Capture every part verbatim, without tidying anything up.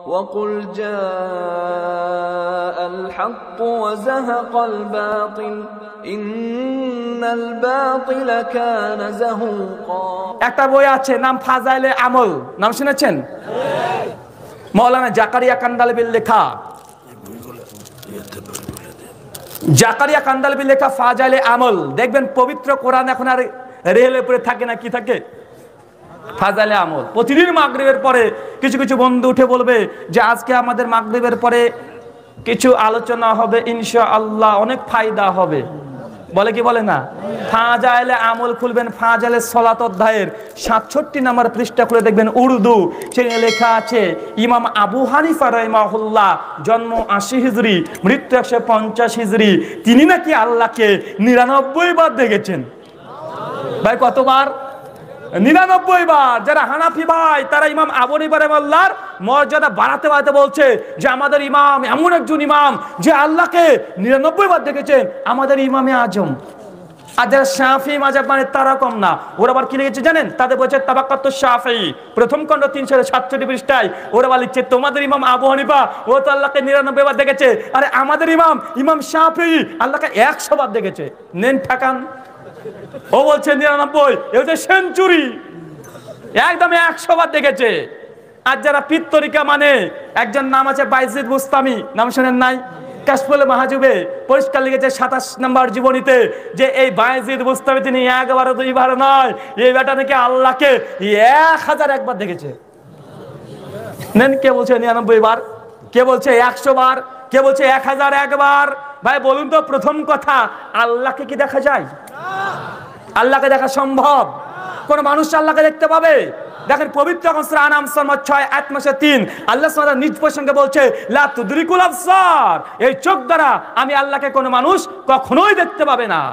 وقل جاء الحق وزهق الباطل إن الباطل كان زهوقا একটা বই আছে নাম ফাজাইলে আমল, নাম শুনেছেন? মাওলানা জাকারিয়া কান্দালবির লেখা, জাকারিয়া কান্দালবির লেখা ফাজাইলে আমল। দেখবেন পবিত্র কোরআন এখন আর রেলের উপরে থাকে না, কি থাকে? ফাজাইলে আমল। প্রতিদিন মাগরিবের পরে কিছু কিছু বন্ধু উঠে বলবে যে আজকে আমাদের মাগরিবের পরে কিছু আলোচনা হবে ইনশাআল্লাহ, অনেক ফায়দা হবে, বলে কি বলে না? ফাজাইলে আমল খুলবেন, ফাজাইলে সালাত অধ্যায়ের সাতষট্টি নম্বর পৃষ্ঠা খুলে দেখবেন উর্দু, সেখানে লেখা আছে ইমাম আবু হানিফা রাহিমাহুল্লাহ, জন্ম আশি হিজরি, মৃত্যু একশো পঞ্চাশ হিজরি, তিনি নাকি আল্লাহকে নিরানব্বই বার দেখেছেন। ভাই কতবার? নিরানব্বই বার। যারা হানাফি ভাই তারা ইমাম আবু হানিফা রাহিমাহুল্লাহর মর্যাদা বাড়াতে বাড়াতে বলছে যে আমাদের ইমাম এমন একজন ইমাম যে আল্লাহকে নিরানব্বই বার দেখেছেন, আমাদের ইমামে আজম। আর যারা শাফি মাযহাব মানে তারা কম না, ওরা আবার কি লিখেছে জানেন? তাদের বলছে তাবাক্কাতু শাফি, প্রথম খণ্ড তিনশো সাতষট্টি পৃষ্ঠায় ওরা বলে লিখছে তোমাদের ইমাম আবু হানিফা ও তো আল্লাহকে নিরানব্বই বার দেখেছে, আরে আমাদের ইমাম ইমাম শাফি আল্লাহকে একশো বার দেখেছে। নেন ঠাকান, ও বলছে নিরানব্বই, এ হচ্ছে সেঞ্চুরি, একদম একশো বার দেখেছে। আর যারা পিত্তরিকা মানে, একজন নাম আছে বাইজিদ বুস্তামি, নাম শোনেন নাই? কাশফুল মাহজুবে পরিষ্কার লিখেছে সাতাশ নম্বর জীবনীতে যে এই বাইজিদ বুস্তামি তিনি একবার দুইবার নয়, এই বেটা নাকি আল্লাহকে এক হাজার একবার দেখেছে। নেন, কে বলছে নিরানব্বই বার, কে বলছে একশো বার, কে বলছে এক হাজার একবার? ভাই বলুন তো, প্রথম কথা আল্লাহকে কি দেখা যায়? আল্লাহকে দেখা সম্ভব? কোন মানুষ আল্লাহকে দেখতে পাবে? দেখেন পবিত্র সূরা আনাম ছয় আয়াত তিন আল্লাহ সুবহানাহু ওয়া তাআলা নিজ প্রসঙ্গে বলছে লা তুদরিকুল আবসার, এই চোখ দ্বারা আমি আল্লাহকে কোন মানুষ কখনোই দেখতে পাবে না।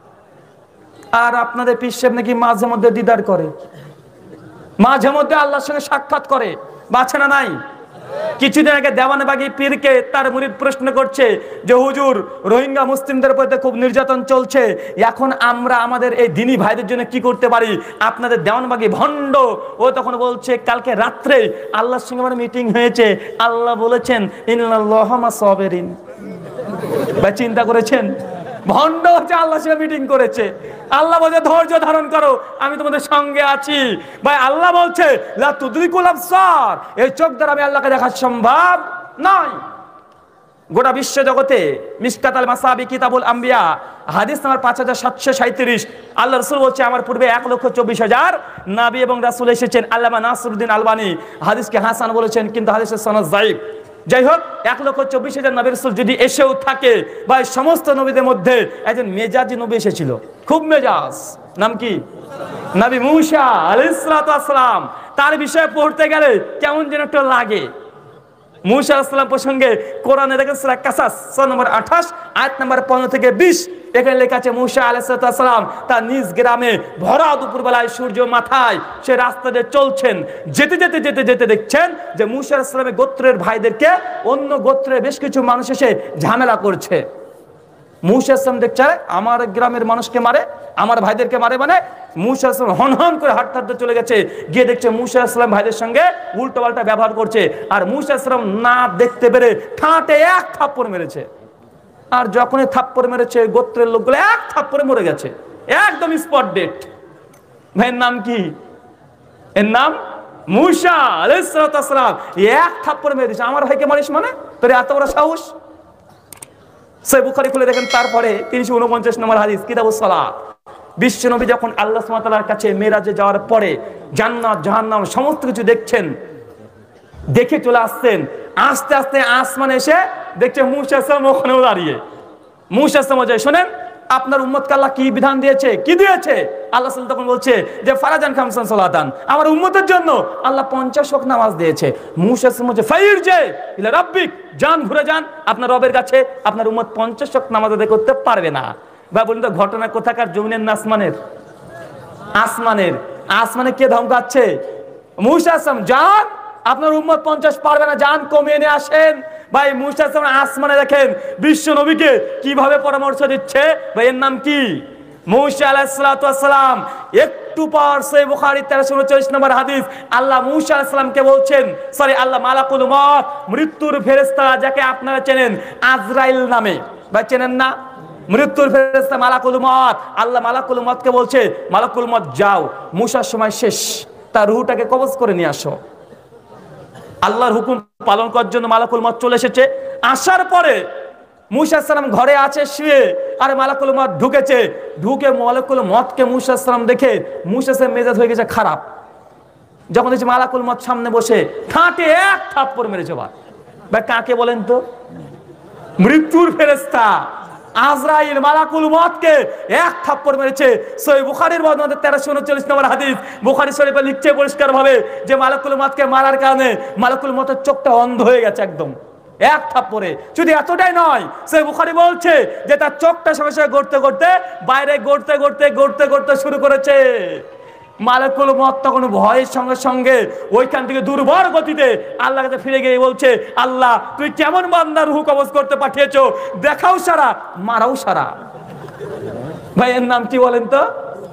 আর আপনাদের পীর সাহেব নাকি মাঝে মধ্যে দিদার করে, মাঝে মধ্যে আল্লাহর সঙ্গে সাক্ষাৎ করে, বাছে না নাই? কিছুদিন আগে দেওয়ানবাগী পীরকে তার মুরিদ প্রশ্ন করছে যে হুজুর রোহিঙ্গা মুসলিমদের উপর খুব নির্যাতন চলছে, এখন আমরা আমাদের এই দ্বীনি ভাইদের জন্য কি করতে পারি? আপনাদের দেওয়ানবাগী ভণ্ড ও তখন বলছে কালকে রাত্রে আল্লাহর সঙ্গে আমার মিটিং হয়েছে, আল্লাহ বলেছেন ইন্নাল্লাহা মা'আস সাবিরিন। ভাই চিন্তা করেছেন? ভণ্ড হচ্ছে আল্লাহর সঙ্গে মিটিং করেছে, আল্লাহ বলছে ধৈর্য ধারণ করো, আমি তোমাদের সঙ্গে আছি। ভাই আল্লাহ বলছে লা তুদরিকুল আবসার, এই চোখ দ্বারা আমি আল্লাহকে দেখা সম্ভব নয়। গোটা বিশ্ব জগতে মিশকাত আল মাসাবি কিতাবুল আম্বিয়া হাদিস নাম্বার পাঁচ হাজার সাতশো সাঁইত্রিশ আল্লাহ রাসূল বলছে আমার পূর্বে এক লক্ষ চব্বিশ হাজার নবী এবং রাসূল এসেছেন। আল্লামা নাসিরউদ্দিন আলবানী হাদিসকে হাসান বলেছেন, কিন্তু হাদিসের সনদ যায়ীফ। যাই হোক, এক লক্ষ চব্বিশ হাজার নবী রাসূল যদি এসেও থাকে, বা সমস্ত নবীদের মধ্যে একজন মেজাজি নবী এসেছিল, খুব মেজাজ, নাম কি? নবী মূসা আলাইহিস সালাতু ওয়াস সালাম। তার বিষয়ে পড়তে গেলে কেমন যেন একটা লাগে। মূসা আলাইহিস সালাম প্রসঙ্গে কোরআনে দেখেন সূরা কাসাস সূরা নম্বর আঠাশ আয়াত নম্বর পনেরো থেকে বিশ, এখানে লেখা আছে মূসা আলাইহিস সালাম তার নিজ গ্রামে ভরা দুপুরবেলায় সূর্য মাথায় সে রাস্তা দিয়ে চলছেন, যেতে যেতে যেতে যেতে দেখছেন যে মূসা আলাইহিস সালামের গোত্রের ভাইদেরকে অন্য গোত্রের বেশ কিছু মানুষ এসে ঝামেলা করছে। মূসা আলাইহিস সালাম দেখছে আমার গ্রামের মানুষকে মারে, আমার ভাইদেরকে মারে, মানে মূসা আলাইহিস সালাম হন হন করে হাঁটতে হাঁটতে চলে গেছে, গিয়ে দেখছে মূসা আলাইহিস সালাম ভাইদের সঙ্গে উল্টো পাল্টা ব্যবহার করছে। আর মূসা আলাইহিস সালাম না দেখতে পেরে ঠাঁটে এক থাপ্পড় মেরেছে। আর যখনই থাপ্পড় মেরেছে গোত্রের লোকগুলো এক থাপ্পড়ে মরে গেছে, একদম স্পট ডেট। ভাইয়ের নাম কি? এর নাম মূসা আলাইহিস সালাম। এক থাপ্পড় মেরে দিয়েছে, আমার ভাইকে মারিস মানে? তোর এত বড় সাহস? সহিহ বুখারী খুলে দেখেন, তারপরে তিনশো উনপঞ্চাশ নম্বর হাদিস কিতাবুস সালাত। বিশ্ব নবী যখন আল্লাহ সুবহানাহু ওয়া তাআলার কাছে মেরাজে যাওয়ার পরে জান্নাত জাহান্নাম সমস্ত কিছু দেখছেন, দেখে চলে আসছেন, আস্তে আস্তে আসমানে এসে দেখছে মূসা আলাইহিস সালাম ওখানেও দাঁড়িয়ে। মূসা আলাইহিস সালাম বলছে শোনেন আপনার উম্মতকে আল্লাহ কি বিধান দিয়েছে, কি দিয়েছে? আল্লাহ সাল্লাল্লাহু তখন বলছে যে ফারাজান খামসান সালাতান, আমার উম্মতের জন্য আল্লাহ পঞ্চাশ ওয়াক্ত নামাজ দিয়েছে। মূসা আলাইহিস সালাম বলছে ফাইরজি ইলা রাব্বিক, যান ঘুরে যান আপনার রবের কাছে, আপনার উম্মত পঞ্চাশ ওয়াক্ত নামাজ আদায় করতে পারবে না। বা বলুন তো ঘটনা কোথাকার? জমিনের না আসমানের? আসমানের। আসমানে কে ধমকাচ্ছে? মূসা আলাইহিস সালাম, যান আপনার উম্মত পঞ্চাশ পারবে না, যান কমিয়ে নিয়ে আসেন। ভাই মূসা আলাইহিস সালাম আসমানে দেখেন বিশ্ব নবীকে কিভাবে পরামর্শ দিচ্ছে। ভাই এর নাম কি? মূসা আলাইহিস সালাতু ওয়াস সালাম একটু পর সহিহ বুখারী তেরোশো উনচল্লিশ নম্বর হাদিস, আল্লাহ মূসা আলাইহিস সালামকে বলছেন, সরি আল্লাহ মালাকুল মউত মৃত্যুর ফেরেশতা যাকে আপনারা চেনেন আজরাইল নামে, বা চেনেন না? মৃত্যুর ফেরেশতা মালাকুল মউত, আল্লাহ মালাকুল মউতকে বলছে, মালাকুল মউত যাও, মূসার সময় শেষ, তার রূহটাকে কবজ করে নিয়ে আসো। আল্লাহর হুকুম পালন করার জন্য মালাকুল মউত চলে এসেছে। আসার পরে মূসা আলাইহিস সালাম ঘরে আছে শুয়ে, আর মালাকুল মউত ঢুকেছে। ঢুকে মালাকুল মউতকে মূসা আলাইহিস সালাম দেখে মূসা আলাইহিস সালাম মেজাজ হয়ে গেছে খারাপ। যখন দেখছে মালাকুল মউত সামনে বসে, ঠাঁটে এক থাপ্পড় মেরেছে। বা কাকে বলেন তো? মৃত্যুর ফেরেশতা আজরাইল মালাকুল মউতকে এক থাপ্পড় মেরেছে। সহিহ বুখারীর বর্ণনা তেরোশো উনচল্লিশ নম্বর হাদিস, বুখারী শরীফে লিখছে পরিষ্কার ভাবে যে মালাকুল মউতকে মারার কারণে মালাকুল মউতের চোখটা অন্ধ হয়ে গেছে একদম, এক থাপ্পড়ে। শুধু এতটাই নয়, সহিহ বুখারী বলছে যে তার চোখটা সঙ্গে সঙ্গে গড়তে গড়তে বাইরে গড়তে গড়তে গড়তে গড়তে শুরু করেছে। মালাকুল মউত তখন ভয়ের সঙ্গে সঙ্গে ওইখান থেকে দুর্বল গতিতে আল্লাহর কাছে ফিরে গিয়ে বলছে, আল্লাহ তুই কেমন বান্দার রূহ কবজ করতে পাঠিয়েছো, দেখাও সারা মারাও সারা। ভাই এর নাম কি বলেন তো?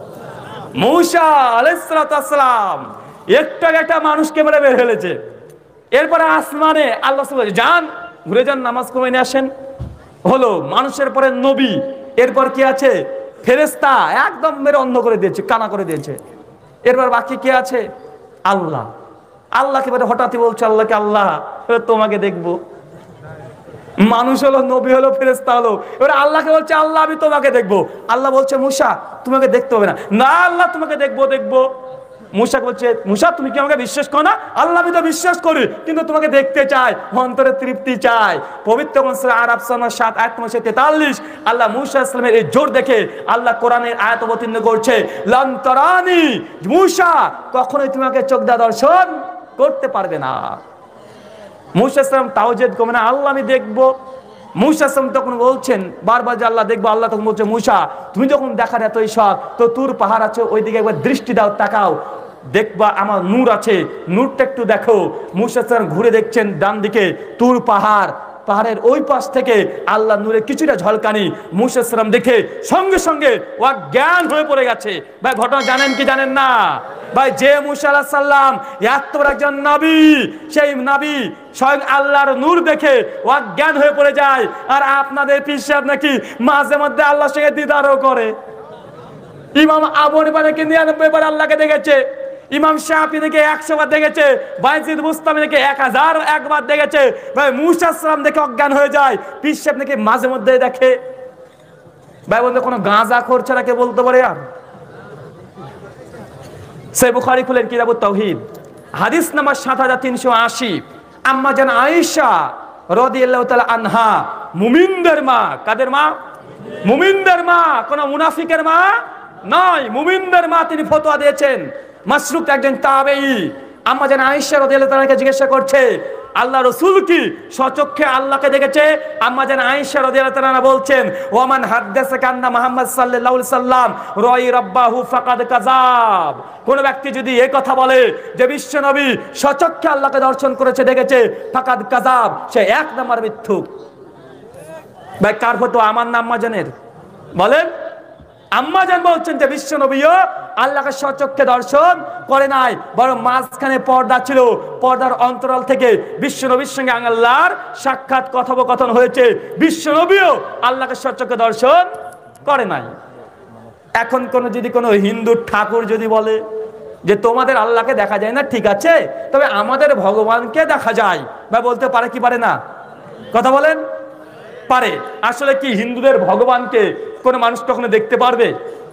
মূসা আলাইহিস সালাম একটা একটা মানুষকে মেরে বের ফেলেছে। এরপরে আসমানে আল্লাহ বলে, যান ঘুরে যান, নামাজ কমিয়ে নিয়ে আসেন। হলো মানুষের পরে নবী, এরপর কি আছে? ফেরেশতা একদম মেরে অন্ধ করে দিয়েছে, কানা করে দিয়েছে। এরপর বাকি কে আছে? আল্লাহ। আল্লাহকে বলে হঠাৎই বলছে আল্লাহকে, আল্লাহ তোমাকে দেখবো। মানুষ হলো, নবী হলো, ফেরেশতা হলো। এবার আল্লাহকে বলছে, আল্লাহ আমি তোমাকে দেখবো। আল্লাহ বলছে, মূসা তোমাকে দেখতে হবে না। না আল্লাহ তোমাকে দেখবো দেখবো। মূসা বলছে, মূসা তুমি কি আমাকে বিশ্বাস করো না? আল্লাহ আমি তো বিশ্বাস করি, কিন্তু তোমাকে দেখতে চাই, অন্তরে তৃপ্তি চাই। পবিত্র সূরা আরাফ সাত আয়াত নম্বর তেতাল্লিশ, আল্লাহ মূসা আলাইহিস সালামের এই জোর দেখে আল্লাহ কোরআনের আয়াত অবতীর্ণ করছে, লান তারানি, মূসা কখনোই তোমাকে চোখ দিয়ে দর্শন করতে পারবে না। মূসা আলাইহিস সালাম তাও জেদ করবে না, আল্লাহ আমি দেখবো। মূসা আলাইহিস সালাম তখন বলছেন বারবার যে আল্লাহ দেখবো। আল্লাহ তখন বলছে, মূসা তুমি যখন দেখার এতই শখ, তো তুর পাহাড় আছে ওইদিকে একবার দৃষ্টি দাও, তাকাও, দেখবা আমার নূর আছে, নূরটা একটু দেখো। মূসা আলাইহিস সালাম ঘুরে দেখছেন ডান দিকে তুর পাহাড়, পাহাড়ের ওই পাশ থেকে আল্লাহ নূরের কিছুটা ঝলকানি মূসা আলাইহিস সালাম দেখে সঙ্গে সঙ্গে অজ্ঞান হয়ে পড়ে গেছে। ভাই ঘটনা জানেন কি জানেন না? ভাই যে মূসা আলাইহিস সালাম এত বড় একজন নবী, সেই নবী স্বয়ং আল্লাহর নূর দেখে অজ্ঞান হয়ে পড়ে যায়। আর আপনাদের পীর সাহেব নাকি মাঝে মধ্যে আল্লাহর সঙ্গে দিদারও করে। ইমাম আবু হানিফা নাকি নিরানব্বই বার আল্লাহকে দেখেছে, ইমাম শাফি নাকি একশো বার দেখেছে, বাইজিদ বুস্তামি নাকি এক হাজার একবার দেখেছে। ভাই মূসা আলাইহিস সালাম দেখে অজ্ঞান হয়ে যায়, পীর সাহেব নাকি মাঝে মধ্যে দেখে। ভাই বন্ধু কোনো গাঁজা খোর ছাড়া কে বলতে পারে? আর সহিহ বুখারী খুলেন কিতাবুত তাওহীদ, হাদিস নাম্বার সাত হাজার তিনশো আশি, আম্মা জান আয়েশা রাদিয়াল্লাহু তাআলা আনহা, মুমিনদের মা। কাদের মা? মুমিনদের মা, কোন মুনাফিকের মা নয়, মুমিনদের মা। তিনি ফতোয়া দিয়েছেন, মাসরুক একজন তাবেঈ। আম্মা জান আয়েশা রাদিয়াল্লাহু তাআলাকে জিজ্ঞাসা করছে, আল্লাহ রাসূল কি স্বচক্ষে আল্লাহকে দেখেছে? আম্মা জান আয়েশা রাদিয়াল্লাহু তাআলা বলছেন, ওয়ামান হাদাসাকা আন্না মুহাম্মদ সাল্লাল্লাহু আলাইহি সাল্লাম রাই রাব্বাহু ফাকাদ কাযাব। কোন ব্যক্তি যদি এই কথা বলে যে বিশ্ব নবী স্বচক্ষে আল্লাহকে দর্শন করেছে, দেখেছে, ফাকাদ কাযাব, সে এক নাম্বার মিথ্যুক। ভাই কার ফতোয়া? আমার না আম্মা জানের? বলেন। আম্মা জান বলছেন যে বিশ্ব নবীও আল্লাহকে স্বচক্ষে দর্শন করে নাই, বরং মাঝখানে পর্দা ছিল, পর্দার অন্তরাল থেকে বিশ্ব নবীর সঙ্গে আল্লাহর সাক্ষাৎ কথোপকথন হয়েছে। বিশ্ব নবীও আল্লাহকে স্বচক্ষে দর্শন করে নাই। এখন কোন যদি কোনো হিন্দু ঠাকুর যদি বলে যে তোমাদের আল্লাহকে দেখা যায় না, ঠিক আছে, তবে আমাদের ভগবানকে দেখা যায়, বা বলতে পারে কি পারে না? কথা বলেন। পারে। আসলে কি হিন্দুদের ভগবানকে কোন মানুষ কখনো দেখতে পারবে?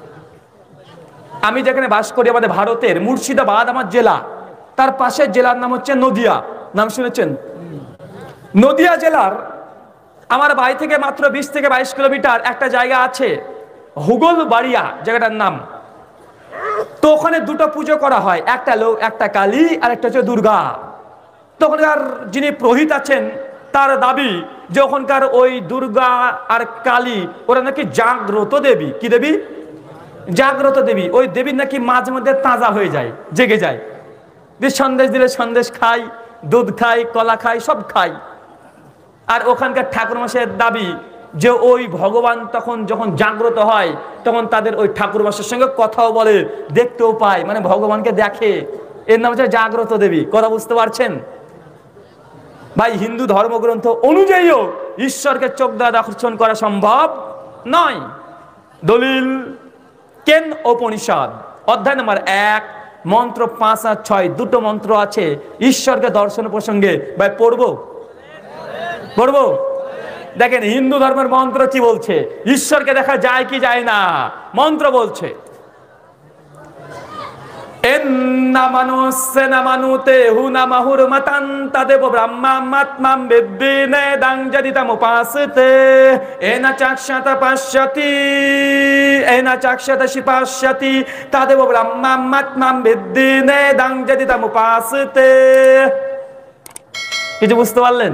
আমি যেখানে বাস করি, আমাদের ভারতের মুর্শিদাবাদ আমার জেলা, তার পাশের জেলার নাম হচ্ছে নদিয়া। নাম শুনেছেন? নদিয়া জেলার আমার বাড়ি থেকে মাত্র বিশ থেকে বাইশ কিলোমিটার একটা জায়গা আছে, হুগল বাড়িয়া জায়গাটার নাম। তো ওখানে দুটো পুজো করা হয়, একটা লোক একটা কালী আর একটা হচ্ছে দুর্গা। তো ওখানকার যিনি পুরোহিত আছেন তার দাবি যে ওখানকার ওই দুর্গা আর কালী ওরা নাকি জাগ্রত দেবী। কি দেবী? জাগ্রত দেবী। ওই দেবীর নাকি মাঝে মধ্যে তাজা হয়ে যায়, জেগে যায়। যে সন্দেশ দিলে সন্দেশ খাই, দুধ খাই, কলা খাই, সব খাই। আর ওখানকার ঠাকুর মশাইয়ের দাবি যে ওই ভগবান তখন যখন জাগ্রত হয় তখন তাদের ওই ঠাকুর মশাইয়ের সঙ্গে কথাও বলে, দেখতেও পায়, মানে ভগবানকে দেখে। এর নাম হচ্ছে জাগ্রত দেবী। কথা বুঝতে পারছেন ভাই? হিন্দু ধর্মগ্রন্থ অনুযায়ীও ঈশ্বরকে চোখ দ্বারা দর্শন করা সম্ভব নয়। দলিল কেন উপনিষদ অধ্যায় নম্বর এক মন্ত্র পাঁচ আর ছয়, দুটো মন্ত্র আছে ঈশ্বরকে দর্শন প্রসঙ্গে। ভাই পড়বো পড়বো দেখেন হিন্দু ধর্মের মন্ত্র কি বলছে, ঈশ্বরকে দেখা যায় কি যায় না। মন্ত্র বলছে কিছু বুঝতে পারলেন?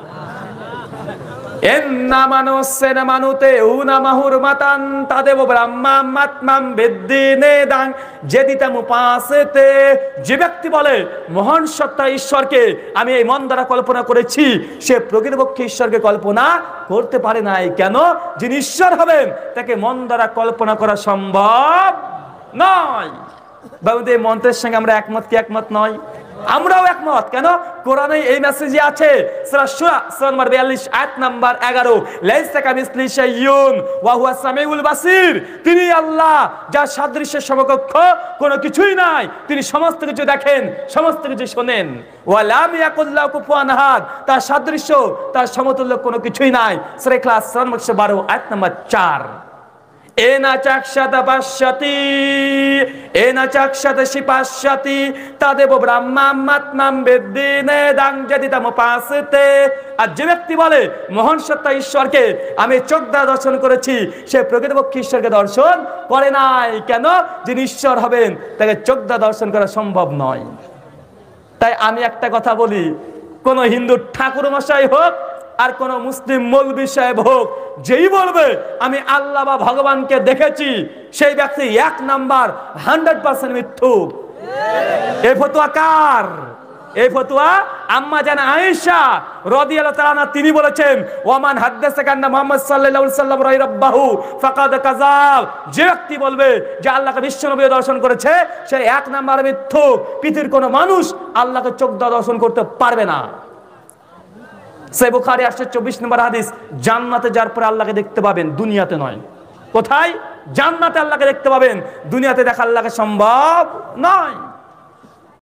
যে ব্যক্তি বলে মহান সত্তা ঈশ্বরকে আমি এই মন দ্বারা কল্পনা করেছি, সে প্রকৃতপক্ষে ঈশ্বরকে কল্পনা করতে পারে নাই। কেন? যিনি ঈশ্বর হবেন তাকে মন দ্বারা কল্পনা করা সম্ভব নয়। এই মন্ত্রের সঙ্গে আমরা একমত কি একমত নয়? আমরাও একমত। কেন? কোরআনে এই মেসেজে আছে, সূরা সূরা সূরা নম্বর বিয়াল্লিশ আয়াত নাম্বার এগারো, লাইসা কামিসলিহি শাইউন ওয়া হুয়া সামিউল বাসির। তিনি আল্লাহ, যার সাদৃশ্যের সমকক্ষ কোনো কিছুই নাই। তিনি সমস্ত কিছু দেখেন, সমস্ত কিছু শোনেন। ওয়া লাম ইয়াকুল লাহু কুফুয়ান আহাদ, তার সাদৃশ্য, তার সমতুল্য কোনো কিছুই নাই। সূরা ইখলাস সূরা নম্বর একশো বারো আয়াত নাম্বার চার। এনা চাক্ষাতা পাশ্চাতি এনা চাক্ষাতা শিপাশ্চাতি তাদেব ব্রহ্মাত্মাম বেদ্দিনে দাং যদিতাম পাসতে। আর যে ব্যক্তি বলে মহান সত্তা ঈশ্বরকে আমি চোখ দ্বারা দর্শন করেছি, সে প্রকৃতপক্ষে ঈশ্বরকে দর্শন করে নাই। কেন? যিনি ঈশ্বর হবেন তাকে চোখ দ্বারা দর্শন করা সম্ভব নয়। তাই আমি একটা কথা বলি, কোন হিন্দু ঠাকুর মশাই হোক আর কোন মুসলিম মৌলবি সাহেব হোক, যেই বলবে আমি আল্লাহ বা ভগবানকে দেখেছি, সেই ব্যক্তি এক নাম্বার হান্ড্রেড পার্সেন্ট মিথ্যুক। এই ফতোয়া কার? এই ফতোয়া আম্মা জান আয়েশা রাদিয়াল্লাহু তাআলা আনহা, তিনি বলেছেন ওয়ামান হাদাসাকা আন্না মুহাম্মদ সাল্লাল্লাহু আলাইহি ওয়াসাল্লাম রাই রাব্বাহু ফাকাদ কাযাব। যে ব্যক্তি বলবে যে আল্লাহকে বিশ্বনবী দর্শন করেছে, সে এক নাম্বার মিথ্যুক। পৃথিবীর কোনো মানুষ আল্লাহকে চোখ দ্বারা দর্শন করতে পারবে না। সহিহ বুখারী আটশো চব্বিশ নম্বর হাদিস, জান্নাতে যার পরে আল্লাহকে দেখতে পাবেন, দুনিয়াতে নয়। কোথায়? জান্নাতে আল্লাহকে দেখতে পাবেন, দুনিয়াতে দেখা আল্লাহকে সম্ভব নয়।